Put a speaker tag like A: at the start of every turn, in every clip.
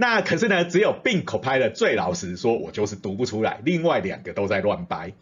A: 那可是呢，只有 Bing Copilot 最老实说，我就是读不出来，另外2个都在乱掰。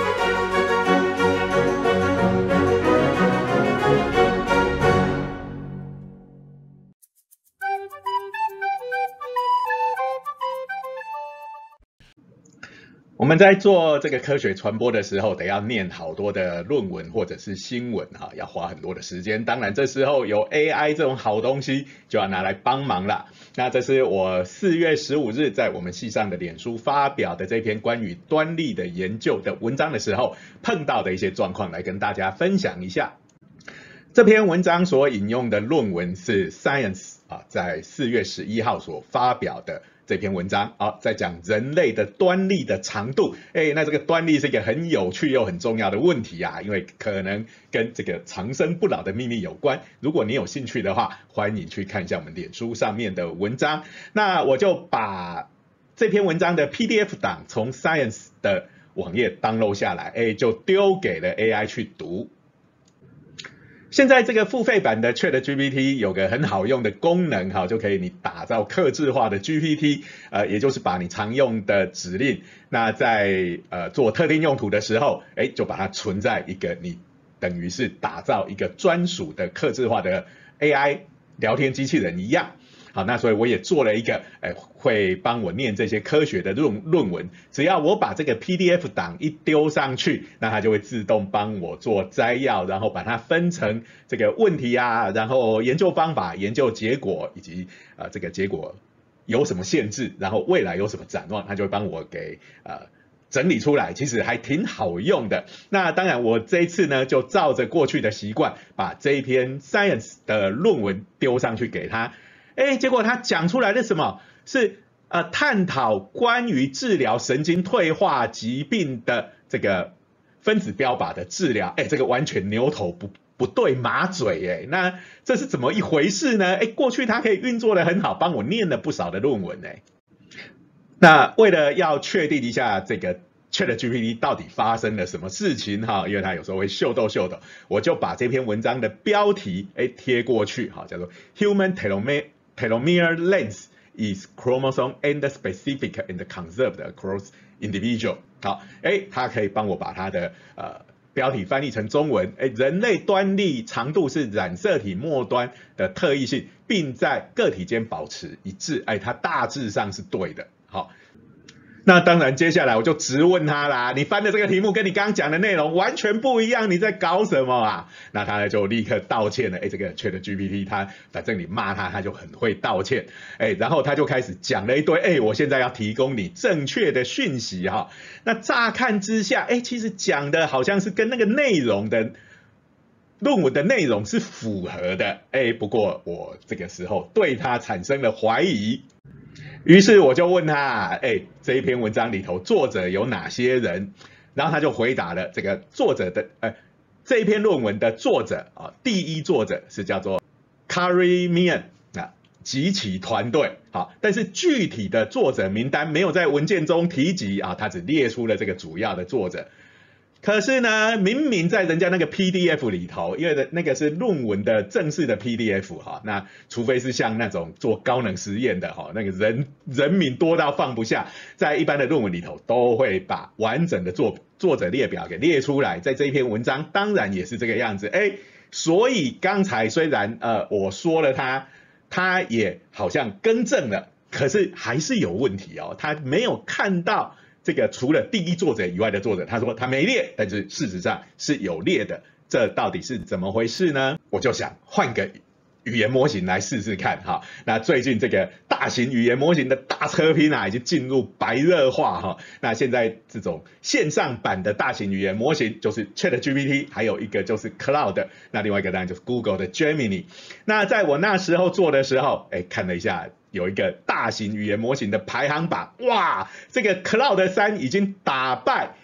A: 我们在做这个科学传播的时候，得要念好多的论文或者是新闻哈，要花很多的时间。当然这时候有 AI 这种好东西，就要拿来帮忙啦。那这是我4月15日在我们系上的脸书发表的这篇关于端粒的研究的文章的时候，碰到的一些状况，来跟大家分享一下。这篇文章所引用的论文是 Science 在4月11号所发表的。这篇文章在讲人类的端粒的长度，那这个端粒是一个很有趣又很重要的问题啊，因为可能跟这个长生不老的秘密有关。如果你有兴趣的话，欢迎去看一下我们脸书上面的文章。那我就把这篇文章的 PDF 档从 Science 的网页 download 下来，就丢给了 AI 去读。现在这个付费版的 ChatGPT 有个很好用的功能，就可以你打造客制化的 GPT， 也就是把你常用的指令，那在做特定用途的时候，就把它存在一个你等于是打造一个专属的客制化的 AI 聊天机器人一样。好，那所以我也做了一个，会帮我念这些科学的论文。只要我把这个 PDF 档一丢上去，那它就会自动帮我做摘要，然后把它分成这个问题啊，然后研究方法、研究结果以及这个结果有什么限制，然后未来有什么展望，它就会帮我给整理出来，其实还挺好用的。那当然，我这一次呢，就照着过去的习惯，把这一篇 Science 的论文丢上去给他。结果他讲出来的什么是探讨关于治疗神经退化疾病的这个分子标靶的治疗，这个完全牛头不对马嘴，那这是怎么一回事呢？过去他可以运作的很好，帮我念了不少的论文。那为了要确定一下这个 ChatGPT 到底发生了什么事情因为它有时候会秀逗，我就把这篇文章的标题贴过去叫做 Human Telomere length is chromosome end specific and conserved across individual。好，它可以帮我把它的标题翻译成中文，人类端粒长度是染色体末端的特异性，并在个体间保持一致，它大致上是对的。好。那当然，接下来我就直问他啦，你翻的这个题目跟你刚刚讲的内容完全不一样，你在搞什么啊？那他就立刻道歉了，这个 ChatGPT 他反正你骂他就很会道歉，然后他就开始讲了一堆，我现在要提供你正确的讯息那乍看之下，其实讲的好像是跟那个内容的论文的内容是符合的，不过我这个时候对他产生了怀疑。于是我就问他，这一篇文章里头作者有哪些人？然后他就回答了这个作者的这一篇论文的作者第一作者是叫做 Carrie Meehan 及其团队。好，但是具体的作者名单没有在文件中提及他只列出了这个主要的作者。可是呢，明明在人家那个 PDF 里头，因为那个是论文的正式的 PDF 那除非是像那种做高能实验的那个人名多到放不下，在一般的论文里头都会把完整的作者列表给列出来，在这一篇文章当然也是这个样子。所以刚才虽然我说了他也好像更正了，可是还是有问题他没有看到这个除了第一作者以外的作者，他说他没列，但是事实上是有列的，这到底是怎么回事呢？我就想换个语言模型来试试看那最近这个大型语言模型的大车拼已经进入白热化那现在这种线上版的大型语言模型就是 ChatGPT， 还有一个就是 Cloud， 那另外一个当然就是 Google 的 Gemini。那在我那时候做的时候，看了一下。有一个大型语言模型的排行榜，哇，这个 Cloud 3已经打败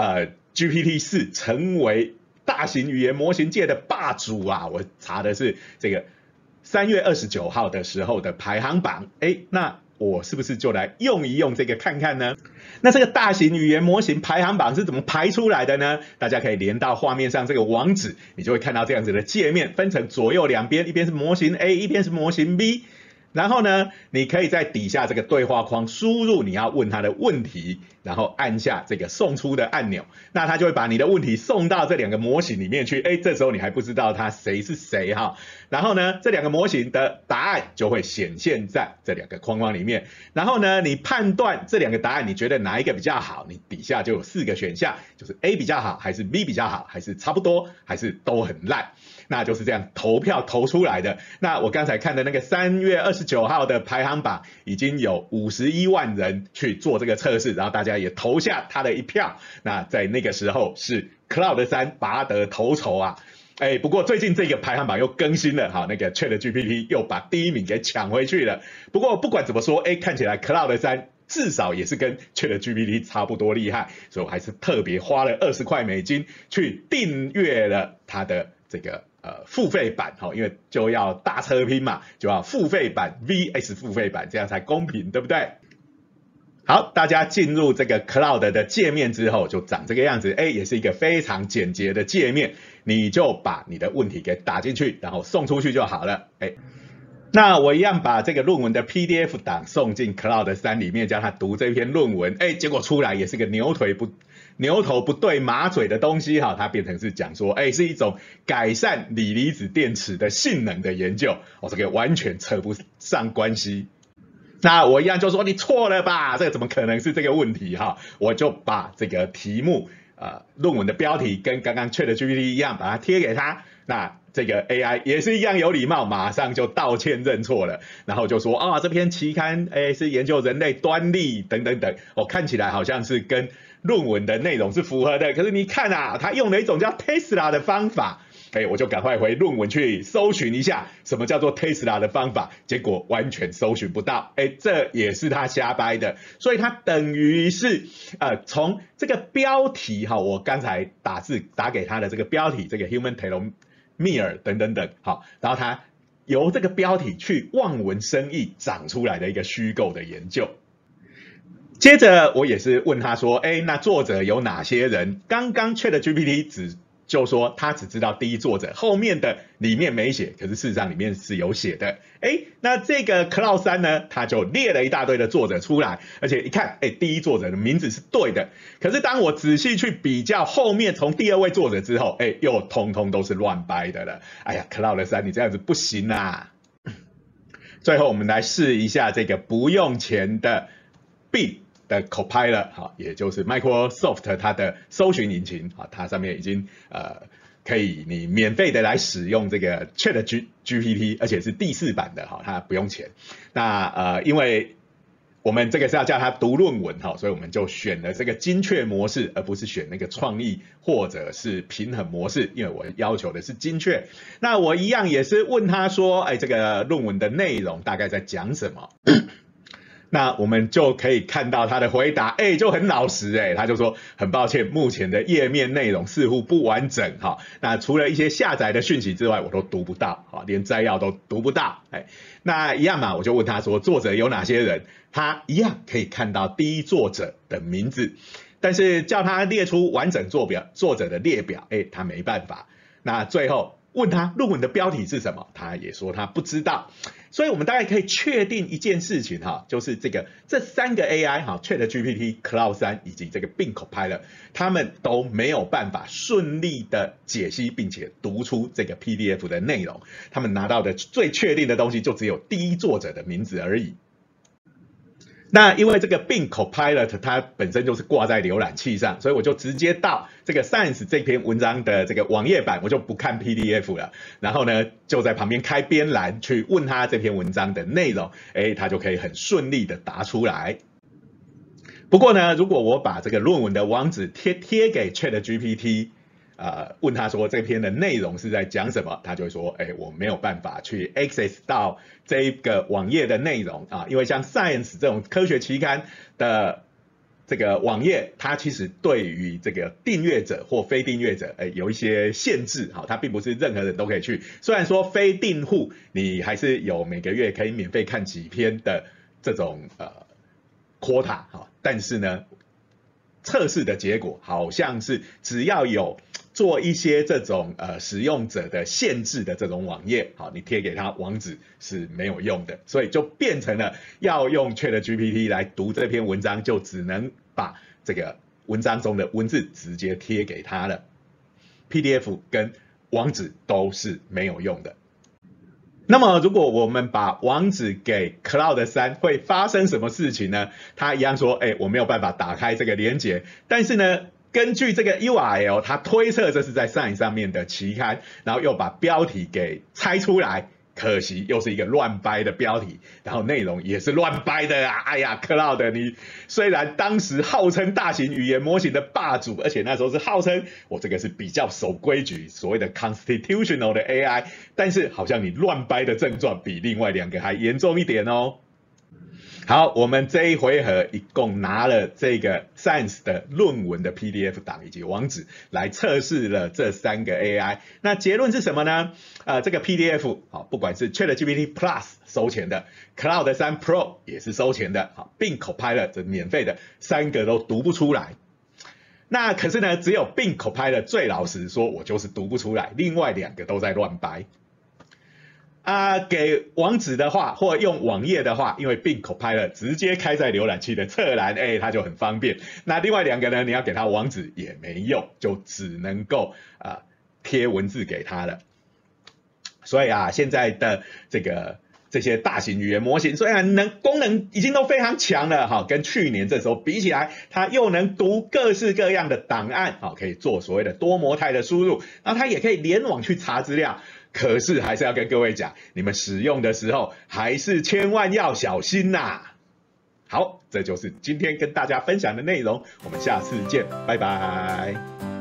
A: GPT 4，成为大型语言模型界的霸主啊！我查的是这个3月29号的时候的排行榜，那我是不是就来用一用这个看看呢？那这个大型语言模型排行榜是怎么排出来的呢？大家可以连到画面上这个网址，你就会看到这样子的界面，分成左右两边，一边是模型 A， 一边是模型 B。 然后呢，你可以在底下这个对话框输入你要问他的问题，然后按下这个送出的按钮，那他就会把你的问题送到这2个模型里面去。这时候你还不知道他谁是谁哈。然后呢，这2个模型的答案就会显现在这2个框框里面。然后呢，你判断这2个答案，你觉得哪一个比较好？你底下就有4个选项，就是 A 比较好，还是 B 比较好，还是差不多，还是都很烂。那就是这样投票投出来的。那我刚才看的那个3月29号的排行榜，已经有51万人去做这个测试，然后大家也投下他的一票。那在那个时候是 Cloud 3拔得头筹啊。不过最近这个排行榜又更新了，好，那个 ChatGPT 又把第1名给抢回去了。不过不管怎么说，看起来 Cloud 3至少也是跟 ChatGPT 差不多厉害，所以我还是特别花了$20去订阅了它的这个付费版，因为就要大车拼嘛，就要付费版 vs 付费版，这样才公平，对不对？好，大家进入这个 Cloud 的界面之后，就长这个样子，也是一个非常简洁的界面，你就把你的问题给打进去，然后送出去就好了，那我一样把这个论文的 PDF 档送进 Cloud 3里面，叫他读这篇论文，结果出来也是个牛头不对马嘴的东西哈，它变成是讲说，是一种改善锂离子电池的性能的研究，这个完全扯不上关系。那我一样就说你错了吧，这个怎么可能是这个问题哈？我就把这个题目论文的标题跟刚刚 ChatGPT 一样，把它贴给他。那这个 AI 也是一样有礼貌，马上就道歉认错了，然后就说这篇期刊是研究人类端粒等等等，看起来好像是跟论文的内容是符合的，可是你看啊，他用了一种叫 Tesla 的方法。我就赶快回论文去搜寻一下什么叫做 Tesla 的方法，结果完全搜寻不到，这也是他瞎掰的，所以他等于是从这个标题我刚才打给他的这个标题，这个 Human Telomere 等等等，然后他由这个标题去望文生义长出来的一个虚构的研究。接着我也是问他说，那作者有哪些人？刚刚 ChatGPT 就说他只知道第一作者，后面的里面没写，可是事实上里面是有写的。那这个 Cloud 3呢，他就列了一大堆的作者出来，而且一看，第一作者的名字是对的。可是当我仔细去比较后面从第2位作者之后，又通通都是乱掰的了。Cloud 3你这样子不行啊！最后我们来试一下这个不用钱的 Bing的 Copilot 也就是 Microsoft 它的搜寻引擎它上面已经可以你免费的来使用这个 ChatGPT， 而且是第4版的它不用钱。那因为我们这个是要叫它读论文所以我们就选了这个精确模式，而不是选那个创意或者是平衡模式，因为我要求的是精确。那我一样也是问他说，这个论文的内容大概在讲什么？那我们就可以看到他的回答，就很老实，他就说很抱歉，目前的页面内容似乎不完整那除了一些下载的讯息之外，我都读不到连摘要都读不到。那一样嘛，我就问他说作者有哪些人，他一样可以看到第一作者的名字，但是叫他列出完整作者的列表，他没办法。那最后问他论文的标题是什么，他也说他不知道。所以我们大概可以确定一件事情就是这3个 AI ChatGPT、Cloud 3以及这个 Bing Copilot， 他们都没有办法顺利的解析并且读出这个 PDF 的内容，他们拿到的最确定的东西就只有第一作者的名字而已。那因为这个 Bing Copilot 它本身就是挂在浏览器上，所以我就直接到这个 Science 这篇文章的这个网页版，我就不看 PDF 了，然后呢就在旁边开编栏去问他这篇文章的内容，他就可以很顺利的答出来。不过呢，如果我把这个论文的网址贴给 ChatGPT，问他说这篇的内容是在讲什么，他就会说，我没有办法去 access 到这个网页的内容因为像 Science 这种科学期刊的这个网页，它其实对于这个订阅者或非订阅者，有一些限制它并不是任何人都可以去。虽然说非订户你还是有每个月可以免费看几篇的这种quota但是呢，测试的结果好像是只要有做一些这种使用者的限制的这种网页，好，你贴给他网址是没有用的，所以就变成了要用 ChatGPT 来读这篇文章，就只能把这个文章中的文字直接贴给他了。PDF 跟网址都是没有用的。那么如果我们把网址给 Cloud 3，会发生什么事情呢？他一样说，我没有办法打开这个连结，但是呢，根据这个 URL， 他推测这是在 Science 上面的期刊，然后又把标题给拆出来。可惜又是一个乱掰的标题，然后内容也是乱掰的啊！哎呀 ，Cloud 你虽然当时号称大型语言模型的霸主，而且那时候是号称我这个是比较守规矩，所谓的 constitutional 的 AI， 但是好像你乱掰的症状比另外2个还严重一点哦。好，我们这一回合一共拿了这个 Science 的论文的 PDF 档以及网址来测试了这3个 AI。那结论是什么呢？这个 PDF 不管是 ChatGPT Plus 收钱的 ，Cloud 3 Pro 也是收钱的，并 Copilot 这免费的，3个都读不出来。那可是呢，只有并 Copilot 最老实说，我就是读不出来，另外2个都在乱掰。给网址的话，或用网页的话，因为Bing Copilot 直接开在浏览器的侧栏，它就很方便。那另外2个呢，你要给它网址也没用，就只能够贴文字给它了。所以现在的这些大型语言模型，虽然功能已经都非常强了，跟去年这时候比起来，它又能读各式各样的档案，可以做所谓的多模态的输入，然后它也可以联网去查资料。可是还是要跟各位讲，你们使用的时候还是千万要小心呐。好，这就是今天跟大家分享的内容，我们下次见，拜拜。